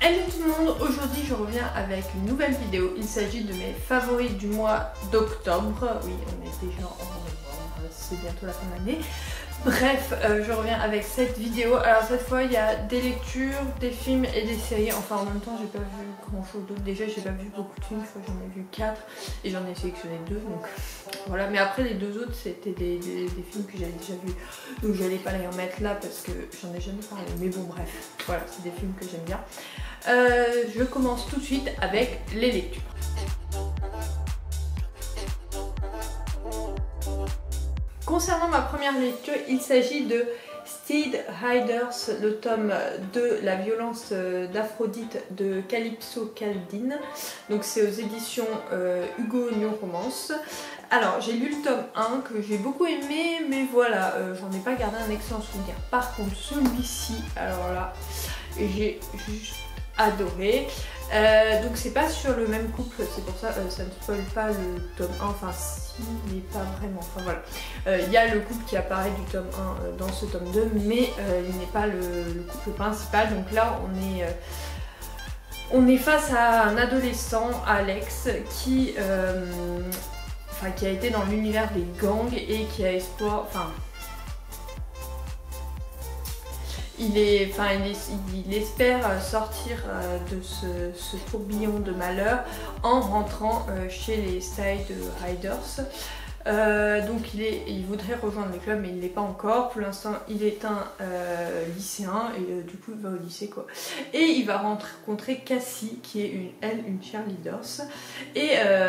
Hello tout le monde, aujourd'hui je reviens avec une nouvelle vidéo. Il s'agit de mes favoris du mois d'octobre. Oui, on est déjà en novembre, c'est bientôt la fin de l'année. Bref, je reviens avec cette vidéo. Alors cette fois il y a des lectures, des films et des séries. Enfin en même temps j'ai pas vu grand chose d'autre. Déjà j'ai pas vu beaucoup de films, je crois que j'en ai vu 4 et j'en ai sélectionné 2. Donc voilà, mais après les deux autres c'était des films que j'avais déjà vus. Donc j'allais pas les remettre là parce que j'en ai jamais parlé. Mais bon bref, voilà, c'est des films que j'aime bien. Je commence tout de suite avec les lectures. Concernant ma première lecture, il s'agit de Steed Riders, le tome 2, La violence d'Aphrodite de Calypso Caldine. Donc c'est aux éditions Hugo New Romance. Alors j'ai lu le tome 1 que j'ai beaucoup aimé, mais voilà, j'en ai pas gardé un excellent souvenir. Par contre celui-ci, alors là, j'ai juste adoré. Donc c'est pas sur le même couple, c'est pour ça ça ne spoil pas le tome 1, enfin si, mais pas vraiment, enfin voilà. Il y a le couple qui apparaît du tome 1 dans ce tome 2, mais il n'est pas le couple principal. Donc là on est face à un adolescent, Alex, qui a été dans l'univers des gangs et qui a espoir, il espère sortir de ce tourbillon de malheur en rentrant chez les Steed Riders. Donc il voudrait rejoindre le club mais il ne l'est pas encore. Pour l'instant il est un lycéen et du coup il va au lycée quoi. Et il va rencontrer Cassie qui est une cheerleader. Et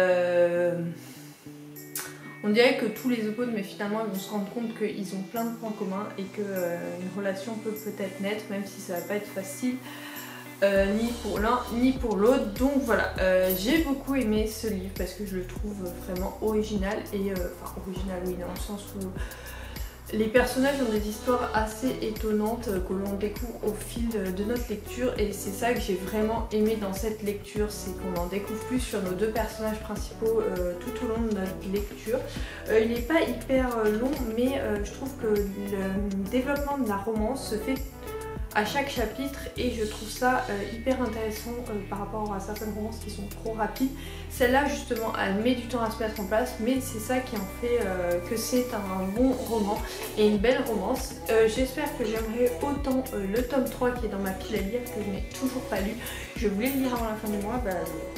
on dirait que tous les opposent, mais finalement ils vont se rendre compte qu'ils ont plein de points communs et qu'une relation peut peut-être naître, même si ça va pas être facile ni pour l'un ni pour l'autre. Donc voilà, j'ai beaucoup aimé ce livre parce que je le trouve vraiment original et original oui, dans le sens où les personnages ont des histoires assez étonnantes que l'on découvre au fil de notre lecture, et c'est ça que j'ai vraiment aimé dans cette lecture, c'est qu'on en découvre plus sur nos deux personnages principaux tout au long de notre lecture. Il n'est pas hyper long, mais je trouve que le développement de la romance se fait à chaque chapitre et je trouve ça hyper intéressant par rapport à certaines romances qui sont trop rapides. Celle-là justement elle met du temps à se mettre en place, mais c'est ça qui en fait que c'est un bon roman et une belle romance. J'espère que j'aimerais autant le tome 3 qui est dans ma pile à lire, que je n'ai toujours pas lu. Je voulais le lire avant la fin du mois,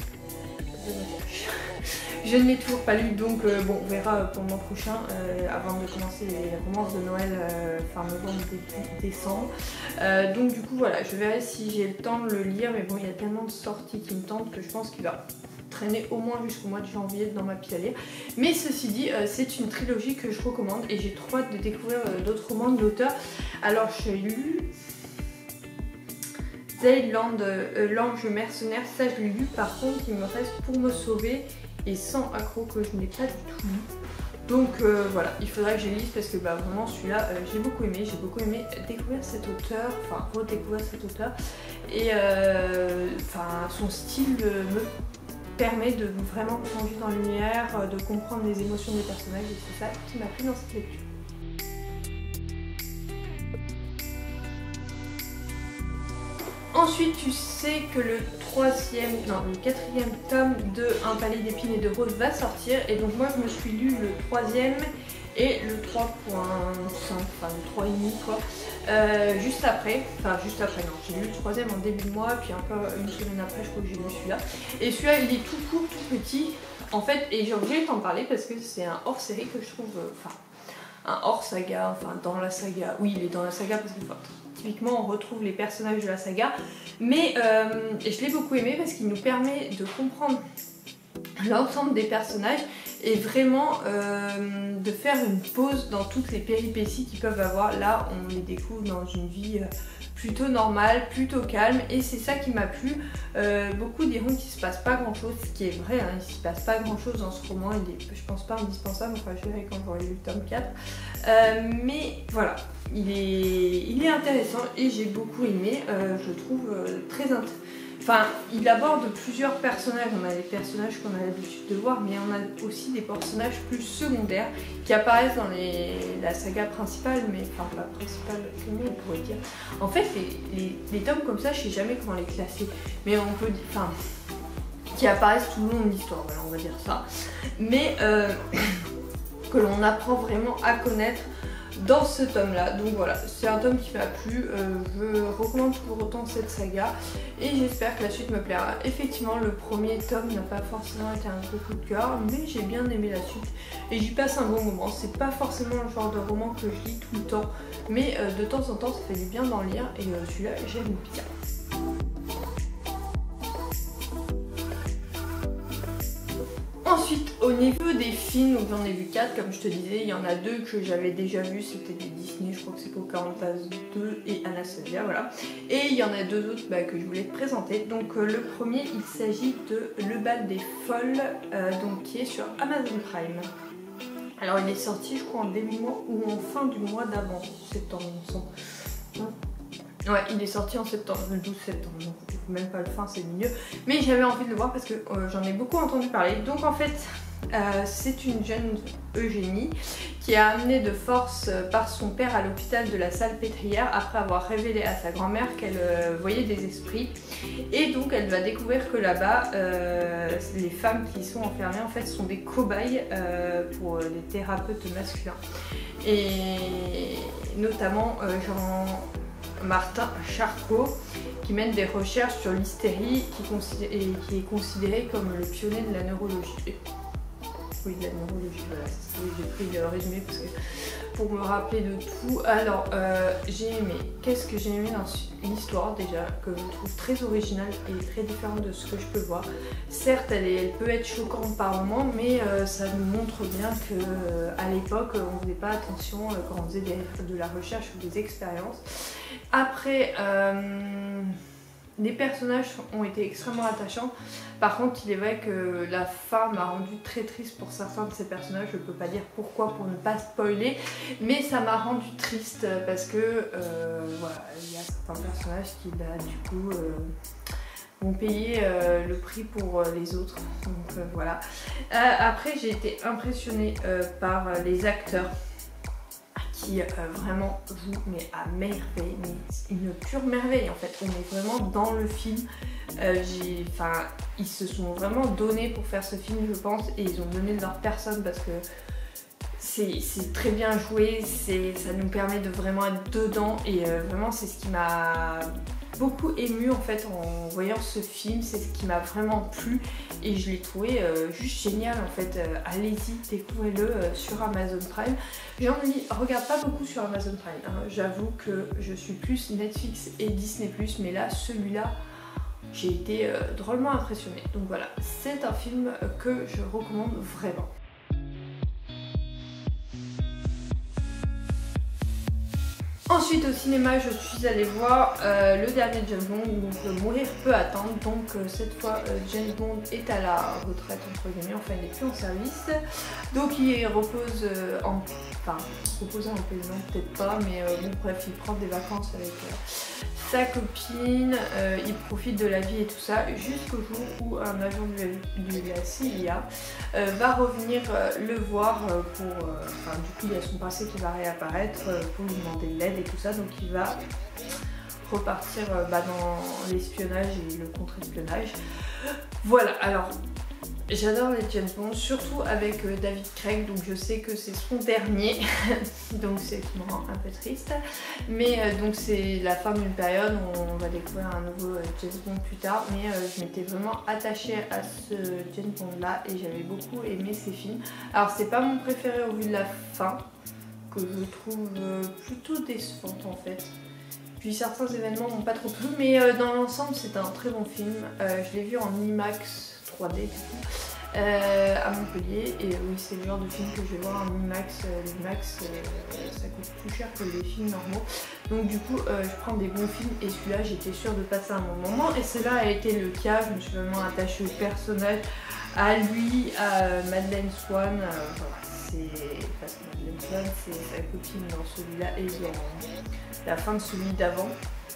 je ne l'ai toujours pas lu, donc bon, on verra pour le mois prochain, avant de commencer les romances de Noël, fin novembre, début décembre. Donc du coup voilà, je verrai si j'ai le temps de le lire, mais bon, il y a tellement de sorties qui me tentent que je pense qu'il va traîner au moins jusqu'au mois de janvier dans ma pile à lire. Mais ceci dit, c'est une trilogie que je recommande et j'ai trop hâte de découvrir d'autres romans de l'auteur. Alors j'ai lu Zeyland, l'ange mercenaire, ça je l'ai lu, par contre il me reste Pour me sauver et Sans accroc que je n'ai pas du tout lu. Donc voilà, il faudra que je lise parce que vraiment celui-là j'ai beaucoup aimé découvrir cet auteur, enfin redécouvrir cet auteur, et son style me permet de vraiment plonger dans l'univers, de comprendre les émotions des personnages, et c'est ça qui m'a plu dans cette lecture. Ensuite, tu sais que le quatrième tome de Un palais d'épines et de roses va sortir, et donc moi je me suis lu le 3e et le 3.5, enfin le 3,5 quoi, juste après non, j'ai lu le 3e en début de mois, puis un peu une semaine après je crois que j'ai lu celui-là, et celui-là il est tout court, tout petit en fait, et j'ai envie de t'en parler parce que c'est un hors série que je trouve, un hors saga, dans la saga, oui il est dans la saga parce que typiquement on retrouve les personnages de la saga, mais je l'ai beaucoup aimé parce qu'il nous permet de comprendre l'ensemble des personnages et vraiment de faire une pause dans toutes les péripéties qu'ils peuvent avoir. Là on les découvre dans une vie plutôt normale, plutôt calme, et c'est ça qui m'a plu. Beaucoup diront qu'il se passe pas grand chose, ce qui est vrai, hein, il se passe pas grand chose dans ce roman, il est je pense pas indispensable, enfin je verrai quand j'aurai lu le tome 4, mais voilà, il est intéressant et j'ai beaucoup aimé, je trouve Enfin, il aborde plusieurs personnages. On a les personnages qu'on a l'habitude de voir, mais on a aussi des personnages plus secondaires qui apparaissent dans la saga principale, mais enfin pas principale, comment on pourrait dire. En fait, les tomes comme ça, je sais jamais comment les classer, mais on peut dire, enfin, qui apparaissent tout le long de l'histoire, voilà, on va dire ça. Mais que l'on apprend vraiment à connaître dans ce tome là. Donc voilà, c'est un tome qui m'a plu, je recommande pour autant cette saga et j'espère que la suite me plaira. Effectivement, le premier tome n'a pas forcément été un gros coup de cœur, mais j'ai bien aimé la suite et j'y passe un bon moment. C'est pas forcément le genre de roman que je lis tout le temps, mais de temps en temps ça fait du bien d'en lire et celui-là j'aime bien. Ensuite, au niveau des films, donc j'en ai vu 4 comme je te disais, il y en a 2 que j'avais déjà vu, c'était des Disney, je crois que c'est Pocahontas 2 et Anastasia, voilà. Et il y en a 2 autres que je voulais te présenter. Donc le premier, il s'agit de Le Bal des Folles, donc qui est sur Amazon Prime. Alors il est sorti je crois en début mois ou en fin du mois d'avant, septembre il me semble. Ouais, il est sorti en septembre, le 12 septembre, donc même pas le fin, c'est le milieu. Mais j'avais envie de le voir parce que j'en ai beaucoup entendu parler. Donc en fait, c'est une jeune Eugénie qui est amenée de force par son père à l'hôpital de la Salpêtrière après avoir révélé à sa grand-mère qu'elle voyait des esprits. Et donc elle va découvrir que là-bas, les femmes qui sont enfermées en fait sont des cobayes pour les thérapeutes masculins. Et notamment Jean-Martin Charcot qui mène des recherches sur l'hystérie qui est considéré comme le pionnier de la neurologie. Oui, de la neurologie, voilà, j'ai pris le résumé parce que pour me rappeler de tout. Alors, j'ai aimé. Qu'est-ce que j'ai aimé dans l'histoire déjà, que je trouve très originale et très différente de ce que je peux voir. Certes, elle peut être choquante par moments, mais ça nous montre bien qu'à l'époque, on ne faisait pas attention quand on faisait de la recherche ou des expériences. Après, les personnages ont été extrêmement attachants. Par contre, il est vrai que la fin m'a rendu très triste pour certains de ces personnages. Je ne peux pas dire pourquoi pour ne pas spoiler, mais ça m'a rendu triste parce que voilà, il y a certains personnages qui du coup vont payer le prix pour les autres. Donc voilà. Après, j'ai été impressionnée par les acteurs qui vraiment joue mais à merveille, mais une pure merveille en fait. On est vraiment dans le film. Ils se sont vraiment donnés pour faire ce film je pense, et ils ont donné de leur personne parce que c'est très bien joué, ça nous permet de vraiment être dedans et vraiment c'est ce qui m'a beaucoup émue en fait en voyant ce film, c'est ce qui m'a vraiment plu et je l'ai trouvé juste génial en fait. Allez-y, découvrez-le sur Amazon Prime. J'en regarde pas beaucoup sur Amazon Prime, hein. J'avoue que je suis plus Netflix et Disney+, mais là celui-là j'ai été drôlement impressionnée. Donc voilà, c'est un film que je recommande vraiment. Ensuite au cinéma je suis allée voir le dernier James Bond, donc Mourir peut attendre. Donc cette fois James Bond est à la retraite entre guillemets, enfin il n'est plus en service. Donc il repose reposer en pays, non peut-être pas, mais bon bref il prend des vacances avec sa copine, il profite de la vie et tout ça jusqu'au jour où un agent de la CIA va revenir le voir pour... du coup il y a son passé qui va réapparaître pour lui demander de l'aide et tout ça, donc il va repartir dans l'espionnage et le contre-espionnage. Voilà, alors j'adore les James Bond, surtout avec David Craig, donc je sais que c'est son dernier, donc c'est qui me rend un peu triste. Mais donc c'est la fin d'une période où on va découvrir un nouveau James Bond plus tard, mais je m'étais vraiment attachée à ce James Bond là et j'avais beaucoup aimé ses films. Alors c'est pas mon préféré au vu de la fin, que je trouve plutôt décevante en fait. Puis certains événements m'ont pas trop plu, mais dans l'ensemble c'est un très bon film. Je l'ai vu en IMAX 3D du coup, à Montpellier, et oui c'est le genre de film que je vais voir en IMAX. L'IMAX ça coûte plus cher que les films normaux, donc du coup je prends des bons films et celui-là j'étais sûre de passer un bon moment et cela a été le cas. Je me suis vraiment attachée au personnage, à lui, à Madeleine Swann, voilà. Parce que Madeleine Swann c'est sa copine dans celui-là et dans la fin de celui d'avant.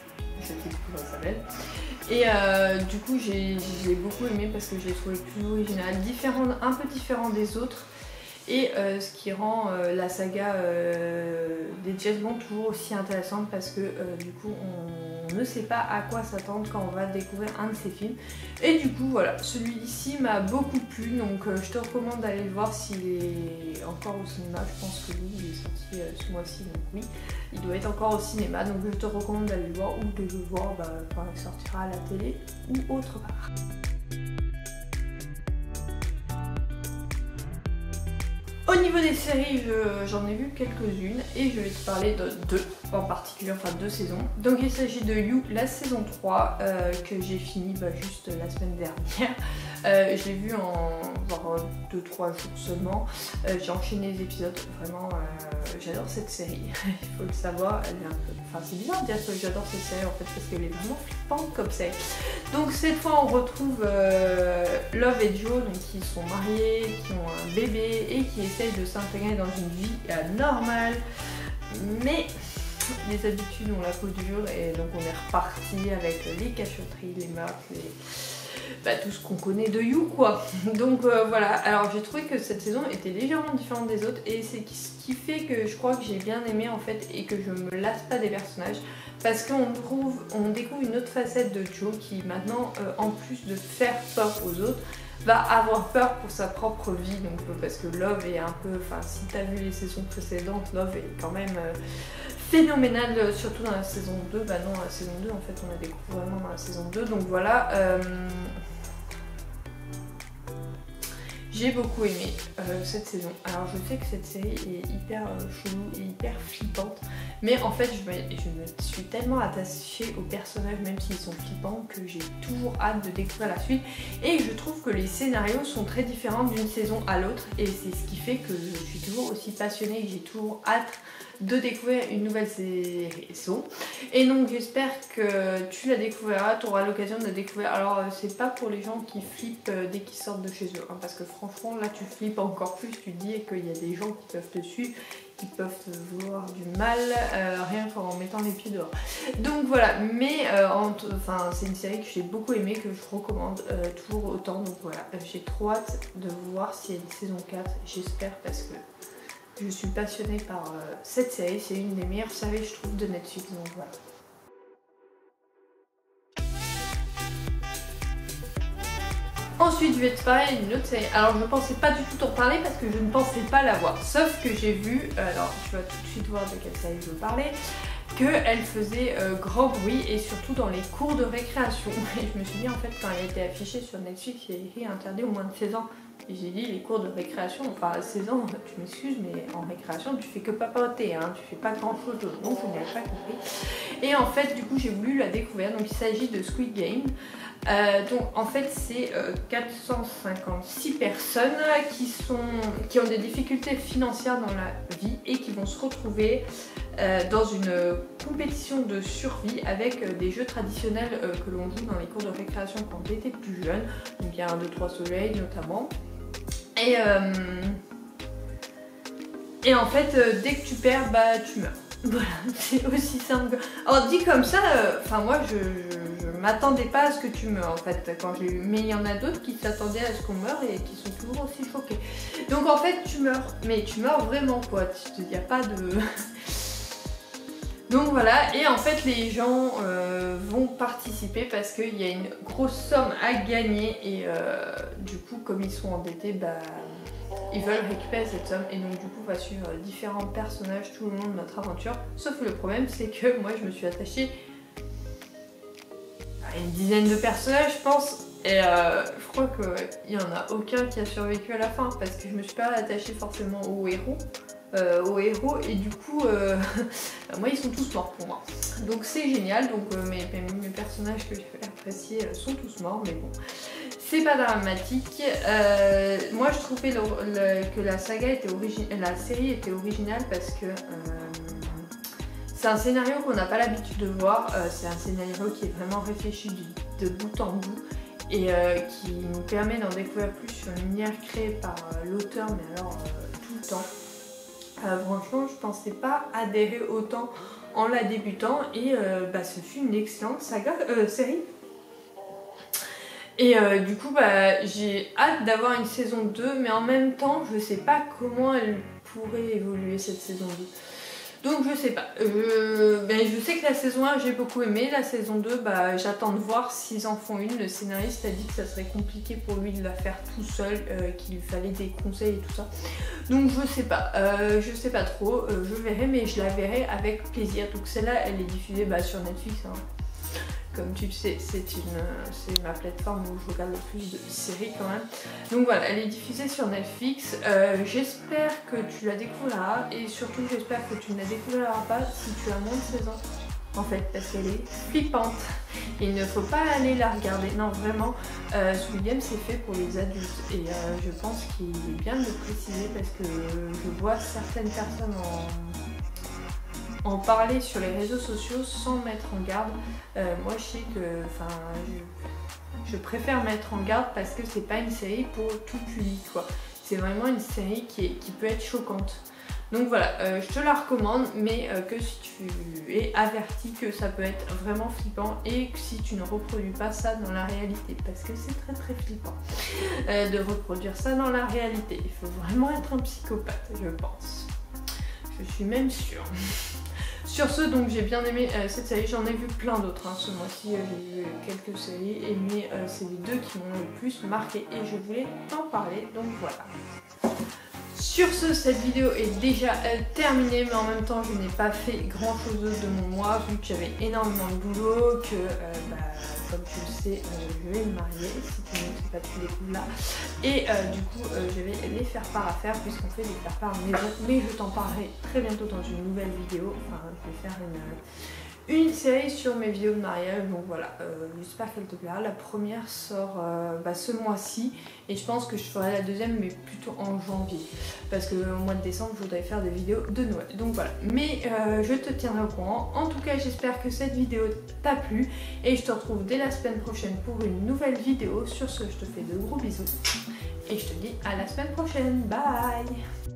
je sais plus comment ça s'appelle. Et du coup j'ai beaucoup aimé parce que je l'ai trouvé plus original, un peu différent des autres. Et ce qui rend la saga des James Bond toujours aussi intéressante parce que du coup on ne sait pas à quoi s'attendre quand on va découvrir un de ces films. Et du coup voilà, celui-ci m'a beaucoup plu, donc je te recommande d'aller le voir s'il est encore au cinéma. Je pense que oui, il est sorti ce mois-ci, donc oui, il doit être encore au cinéma, donc je te recommande d'aller le voir ou de le voir quand il sortira à la télé ou autre part. Au niveau des séries, j'en ai vu quelques-unes et je vais te parler de deux en particulier, enfin 2 saisons. Donc il s'agit de You, la saison 3 que j'ai fini juste la semaine dernière. Je l'ai vu en genre 2-3 jours seulement. J'ai enchaîné les épisodes, vraiment j'adore cette série, il faut le savoir. Elle est un peu... Enfin c'est bizarre de dire que j'adore cette série en fait parce qu'elle est vraiment flippante comme série. Donc cette fois on retrouve Love et Joe, donc qui sont mariés, qui ont un bébé et qui essayent de s'intégrer dans une vie normale. Mais les habitudes ont la peau dure et donc on est reparti avec les cachotteries, les meurtres, tout ce qu'on connaît de You quoi. Donc voilà, alors j'ai trouvé que cette saison était légèrement différente des autres et c'est ce qui fait que je crois que j'ai bien aimé en fait et que je me lasse pas des personnages parce qu'on découvre une autre facette de Joe qui maintenant en plus de faire peur aux autres va avoir peur pour sa propre vie, donc parce que Love est un peu, enfin si t'as vu les saisons précédentes, Love est quand même phénoménal, surtout dans la saison 2, bah non, la saison 2 en fait on la découvre vraiment dans la saison 2, donc voilà. J'ai beaucoup aimé cette saison. Alors je sais que cette série est hyper chelou et hyper flippante, mais en fait je me suis tellement attachée aux personnages même s'ils sont flippants que j'ai toujours hâte de découvrir la suite et je trouve que les scénarios sont très différents d'une saison à l'autre et c'est ce qui fait que je suis toujours aussi passionnée et que j'ai toujours hâte de découvrir une nouvelle saison. Et donc j'espère que tu la découvriras, tu auras l'occasion de la découvrir. Alors c'est pas pour les gens qui flippent dès qu'ils sortent de chez eux, hein, parce que franchement là tu flippes encore plus, tu te dis qu'il y a des gens qui peuvent te suivre, qui peuvent te vouloir du mal, rien qu'en mettant les pieds dehors. Donc voilà, mais c'est une série que j'ai beaucoup aimée, que je recommande toujours autant, donc voilà, j'ai trop hâte de voir s'il y a une saison 4, j'espère parce que je suis passionnée par cette série, c'est une des meilleures séries je trouve de Netflix, donc voilà. Ensuite je vais te parler d'une autre série, alors je pensais pas du tout t'en parler parce que je ne pensais pas la voir, sauf que j'ai vu, alors tu vas tout de suite voir de quelle série je veux parler, qu'elle faisait grand bruit et surtout dans les cours de récréation. Et je me suis dit en fait quand elle était affichée sur Netflix, il y a écrit interdit au moins de 16 ans. Et j'ai dit les cours de récréation, enfin à 16 ans, tu m'excuses, mais en récréation tu fais que papoter, hein, tu fais pas grand chose d'autre, donc je n'avais pas compris. Et en fait du coup j'ai voulu la découvrir, donc il s'agit de Squid Game. Donc en fait c'est 456 personnes qui ont des difficultés financières dans la vie et qui vont se retrouver dans une compétition de survie avec des jeux traditionnels que l'on joue dans les cours de récréation quand on était plus jeune. Donc il y a 1, 2, 3 soleil notamment. Et en fait dès que tu perds, bah tu meurs. Voilà, c'est aussi simple. Alors dit comme ça, moi je m'attendais pas à ce que tu meurs en fait quand j'ai eu, mais il y en a d'autres qui s'attendaient à ce qu'on meure et qui sont toujours aussi choqués. Donc en fait tu meurs, mais tu meurs vraiment quoi, il n'y a pas de... Donc voilà, et en fait les gens vont participer parce qu'il y a une grosse somme à gagner et du coup comme ils sont endettés, ils veulent récupérer cette somme et donc du coup on va suivre différents personnages tout le long de notre aventure. Sauf que le problème c'est que moi je me suis attachée à une dizaine de personnages je pense et je crois qu'il n'y en a aucun qui a survécu à la fin parce que je me suis pas attachée forcément aux héros. Et du coup moi ils sont tous morts pour moi, donc c'est génial. Donc mes personnages que j'ai appréciés sont tous morts, mais bon c'est pas dramatique. Moi je trouvais que la série était originale parce que c'est un scénario qu'on n'a pas l'habitude de voir, c'est un scénario qui est vraiment réfléchi de bout en bout et qui nous permet d'en découvrir plus sur l'univers créé par l'auteur, mais alors tout le temps. Franchement je pensais pas adhérer autant en la débutant et ce fut une excellente série. Et du coup j'ai hâte d'avoir une saison 2, mais en même temps je sais pas comment elle pourrait évoluer cette saison 2. Donc je sais pas. Je sais que la saison 1 j'ai beaucoup aimé, la saison 2 j'attends de voir s'ils en font une. Le scénariste a dit que ça serait compliqué pour lui de la faire tout seul, qu'il fallait des conseils et tout ça. Donc je sais pas trop, je verrai, mais je la verrai avec plaisir. Donc celle-là elle est diffusée sur Netflix, hein. Comme tu le sais, c'est ma plateforme où je regarde le plus de séries quand même. Donc voilà, elle est diffusée sur Netflix. J'espère que tu la découvriras et surtout j'espère que tu ne la découvriras pas si tu as moins de 16 ans. En fait, parce qu'elle est flippante. Il ne faut pas aller la regarder. Non, vraiment, Squid Game c'est fait pour les adultes. Et je pense qu'il est bien de le préciser parce que je vois certaines personnes en parler sur les réseaux sociaux sans mettre en garde. Moi je sais que je préfère mettre en garde parce que c'est pas une série pour tout public quoi. C'est vraiment une série qui peut être choquante. Donc voilà, je te la recommande, mais que si tu es averti que ça peut être vraiment flippant et que si tu ne reproduis pas ça dans la réalité, parce que c'est très très flippant de reproduire ça dans la réalité. Il faut vraiment être un psychopathe, je pense. Je suis même sûre. Sur ce, donc j'ai bien aimé cette série, j'en ai vu plein d'autres hein. Ce mois-ci j'ai vu quelques séries, mais c'est les deux qui m'ont le plus marqué et je voulais t'en parler, donc voilà. Sur ce, cette vidéo est déjà terminée, mais en même temps je n'ai pas fait grand chose de mon mois vu que j'avais énormément de boulot, que comme tu le sais je vais me marier, si tu ne sais pas tu découvres là, et du coup je vais les faire part à faire puisqu'on fait des faire part maison, mais je t'en parlerai très bientôt dans une nouvelle vidéo. Enfin je vais faire une série sur mes vidéos de mariage, donc voilà, j'espère qu'elle te plaira. La première sort ce mois-ci et je pense que je ferai la deuxième mais plutôt en janvier parce que au mois de décembre je voudrais faire des vidéos de Noël, donc voilà, mais je te tiendrai au courant. En tout cas j'espère que cette vidéo t'a plu et je te retrouve dès la semaine prochaine pour une nouvelle vidéo. Sur ce, je te fais de gros bisous et je te dis à la semaine prochaine, bye.